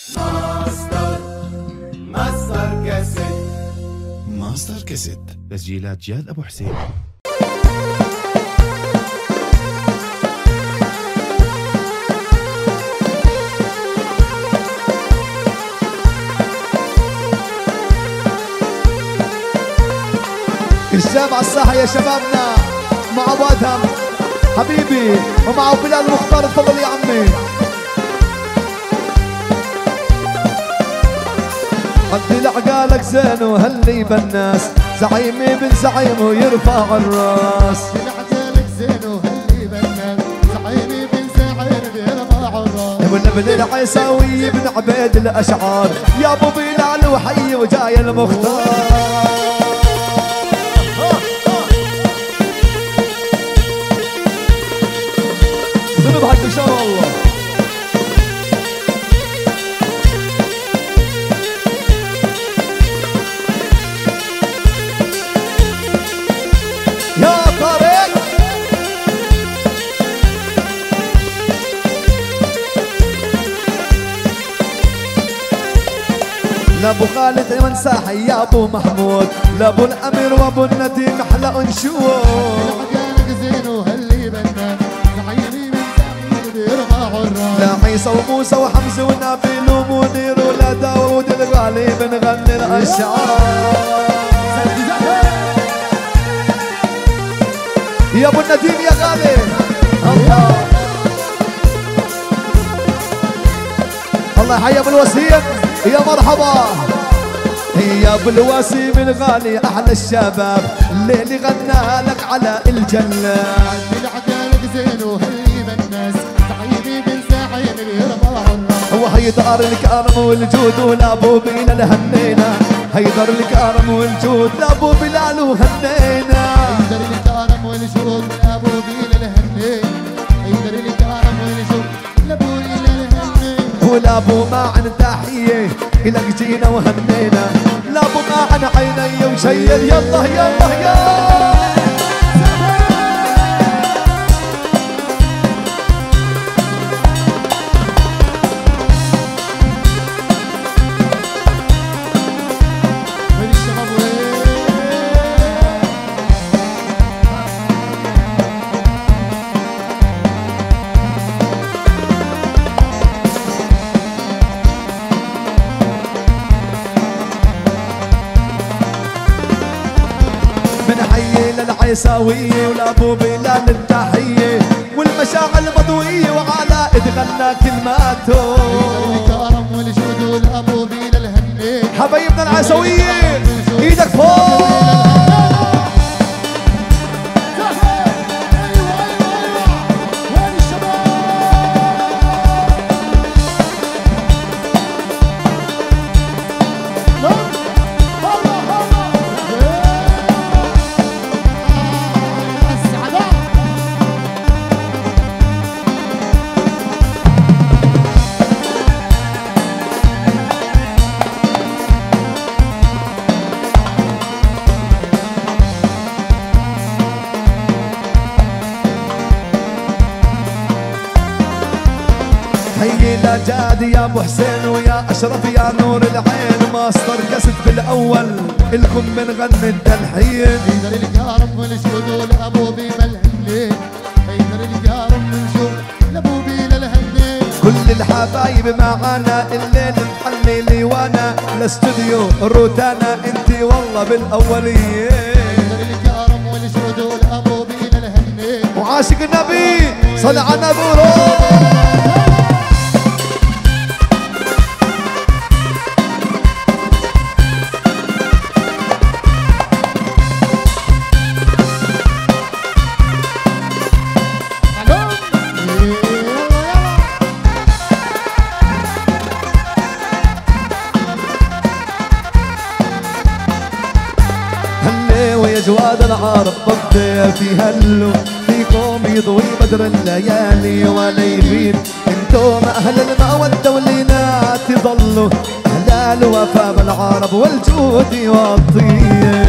ماستر كاسيت تسجيلات جاد أبو حسين. الشباب على الساحة يا شبابنا، مع ابو ادهم حبيبي ومع بلال مختار. تفضل يا عمي. قد العقالك زين وهلي بالناس، زعيمي بن زعيم ويرفع الراس. العقالك زين وهلي بالناس، زعيمي بن زعيم ويرفع الراس. والابن العيساوي بن عبيد الاشعار، يا ابو بلال وحي وجاي المختار. نضحك ان شاء الله. يا طارق لابو خالد منساحي، يا ابو محمود، لابو الامير وابو النديم احلى انشود. العقالك زين وهلي بالناس، زعيمي بن زعيم ويرفع الراس. لا عيسى وموسى وحمزه ونبيل ومنير ولا داود الغالي بنغني الاشعار. يا ابو النديم يا غالي الله الله يحيي ابو الوسيم. يا مرحبا يا ابو الوسيم الغالي، احلى الشباب الليل غنى لك على الجنه. العقالك زين وهلي بالناس، زعيمي بن زعيم ويرفع الراس. وهيدار الكرم والجود ولابو بلال هنينا، هيدر الكرم والجود لابو بلال وهنينا. هيدر الكرم والجود لابو بلال هنينا، هيدر الكرم والجود لابو بلال هنينا. ولابو معن تحيه إلك جينا وهنينا، لابو معن عيني وشيل يلا يلا يلا. العيساوية ولابو بلال التحية، والمشاعر المضوية وعلى اتغنى كلماته. الكرم والجود ولابو بلال هنينا، حبايبنا العيساوية ايدك فوق. هيا جاد يا ابو حسين ويا اشرف يا نور العين، ماستر كاسيت بالاول الكم بنغني التلحين. هيدر الكرم والجود لابو بلال هنينا، هيدر الكرم والجود لابو بلال هنينا. كل الحبايب معانا الليل محلي وانا الاستوديو روتانا، انتي والله بالاوليه. هيدر الكرم والجود لابو بلال هنينا، وعاشق النبي صل على النبي. جواد العرب بطي في هلو، فيكم يضوي بدر الليالي ولا يغيب. انتم اهل المودة واللينا تظلوا، اهل الوفا بالعرب والجود والطيب.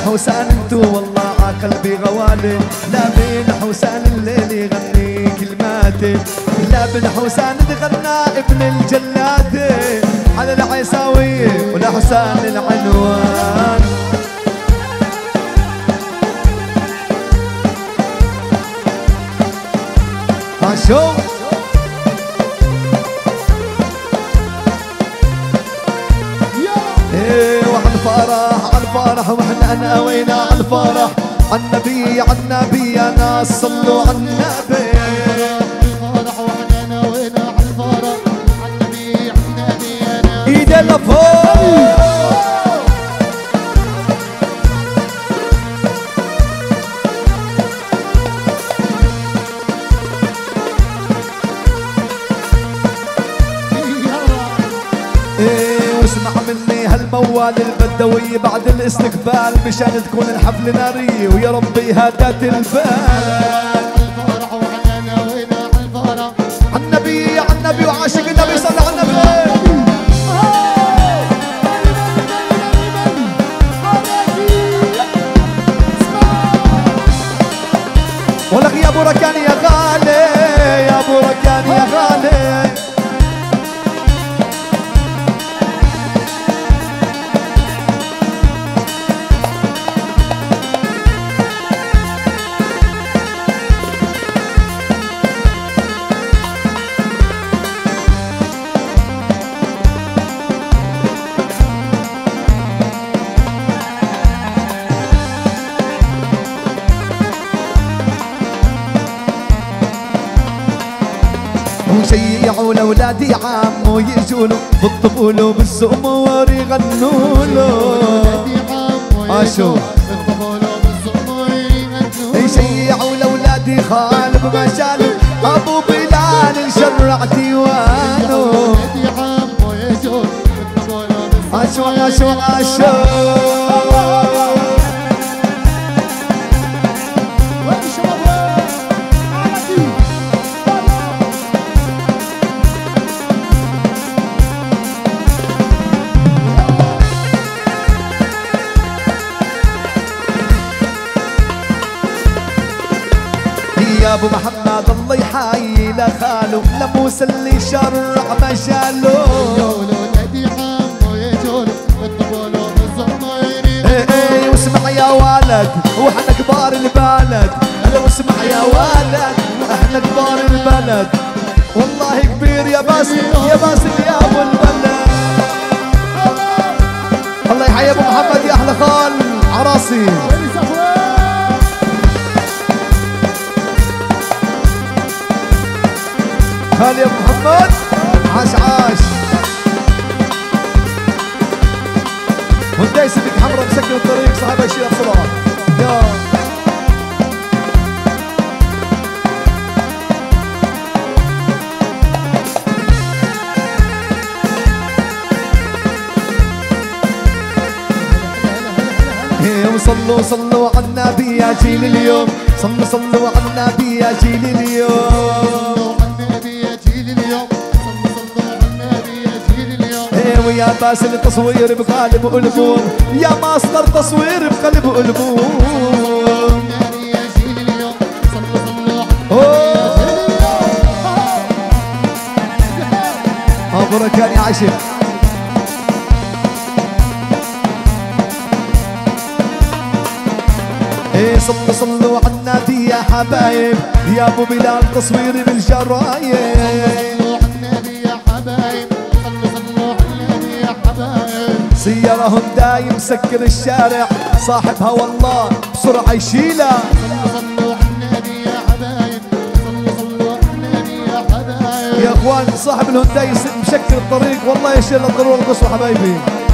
حسان انتو والله عقلبي غوالي، لا من حسان الليل يغني كلماتي، لا بن حسان تغنى ابن الجلاتي على العيساوي ولا حسان العنوان. شو ايه وعن فرح عن فرح واحنا ناوينا عن فرح، عن نبي عن نبي يا ناس صلوا على النبي. الفرح واحنا ناوينا على الفرح، عن نبي عن نبي يا ناس ايدي لفوق. واسمع مني هالموال البدوي بعد الاستقبال مشان تكون الحفل نارية ويا ربي هدات البال. الفرح واحنا ناوينا على الفرح، عن النبي عن النبي وعاشق النبي صلى على النبي. ولك يا ابو ركان يا غالي، يا ابو ركان يا غالي. وشيعوا لاولادي عمو يجولو بالطبول وبالزمور يغنوا له. عاشو يشيعوا لاولادي خالب مشالو ابو بلال شرع ديوانو. عاشو عاشو عاشو يا ابو محمد الله يحيي لخالو لموسى اللي شرع مشالو. ايه واسمع يا ولد واحنا كبار البلد، واسمع يا ولد احنا كبار البلد، والله كبير يا باسل يا باسل يا ابو البلد. الله يحيي ابو محمد يا احلى خال عراسي. خالي يا محمد عاش عاش. هنداي سيدك حمرا مسكر الطريق صاحب يشيل بسرعة يا صلوا صلوا على النبي يا جيل اليوم، صلوا صلوا على النبي يا جيل اليوم. ويا باسل التصوير بقلب قلبهم، يا ماستر تصوير بقلب قلبهم. بركان يا عشق. ايه صلوا صلوا على النبي يا حبايب، يا ابو بلال تصويري بالجرايب. سيارة هونداي مسكر الشارع، صاحبها والله بسرعة يشيلها. صلوا على النبي يا حبايب، صلوا على النبي يا حبايب. يا اخوان صاحب الهونداي مشكل الطريق والله يشيل الضرورة القصوى حبايبي.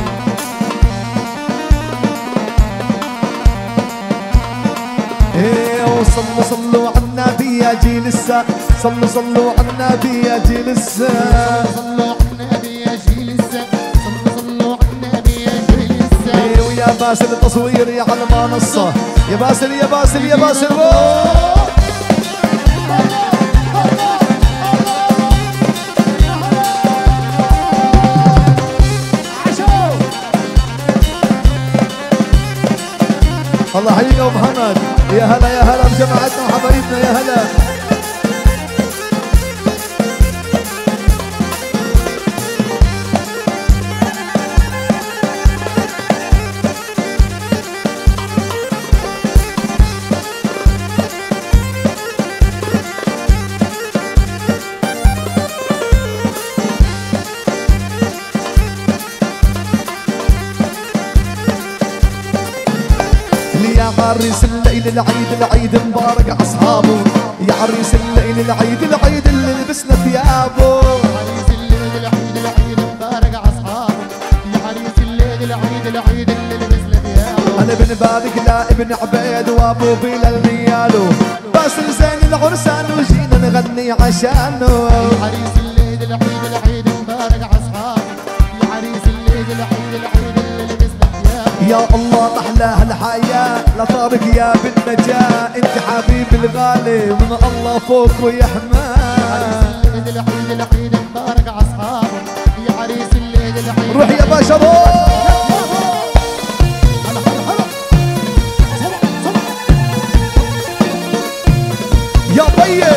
ايه وصلوا صلوا على النبي يا جيل السا، صلوا صلوا على النبي يا جيل السا. صلوا على النبي يا جيل السا، صلوا على النبي يا جيل السا. ايه ويا باسل التصوير يا على منصة، يا باسل يا باسل يا باسل. الله يحييك ابو محمد. يا هلا يا هلا بجماعتنا وحبايبنا يا هلا. يا عريس الليل العيد العيد مبارك اصحابه. يا عريس الليل العيد العيد اللي لبسنا ثيابه. عريس الليل العيد العيد مبارك اصحابه. يا عريس الليل العيد العيد اللي لبسنا ثيابه. انا بن بارك لا ابن عبيد وابو بلال نياله. باسل زين العرسان وجينا نغني عشانه. يا عريس الليل العيد العيد مبارك اصحابه. يا عريس الليل العيد العيد اللي لبسنا ثيابه. يا الله محلاها الحياة لطارق يا بالنجاة. انت حبيب الغالي من الله فوق ويحماه. عريس الليل العيد العيد مبارك اصحابه. يا عريس الليل العيد روح يا باشا روح. يا طيب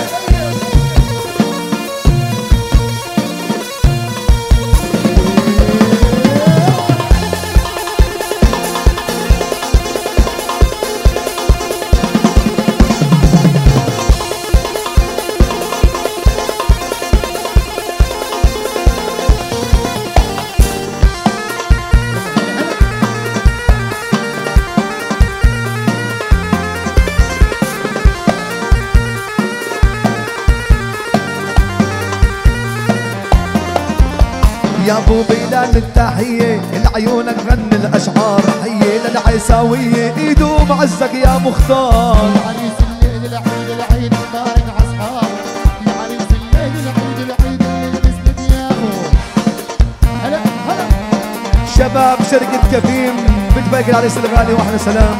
يا ابو بلال التحية العيونك غني الاشعار. حية للعيساوية ايدو معزك يا مختار. يا عريس الليل العيد العيد مبارك اصحابه. يا عريس الليل العيد العيد اللي لبسنا ثيابه. هلا هلا شباب شركة كفيم بتبارك العريس الغالي واحنا سلام.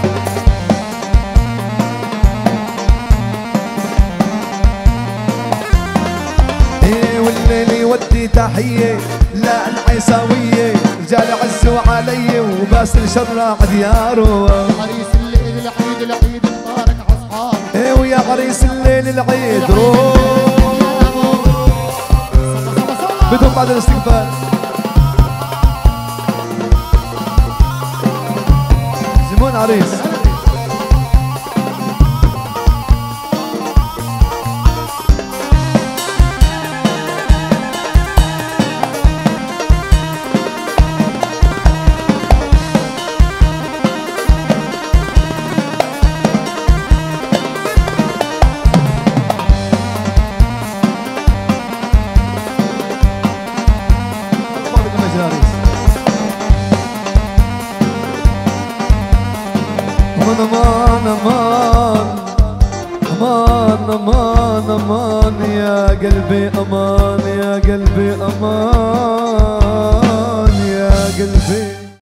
ايه والليل يودي تحية لا العيساوية. رجال عزوا علي وباسل شرع دياره. يا عريس الليل العيد العيد مبارك اصحابه. ايه ويا عريس الليل العيد روح. بدهم بعد الاستقبال. زمون عريس امان امان امان امان امان يا قلبي امان يا قلبي امان يا قلبي.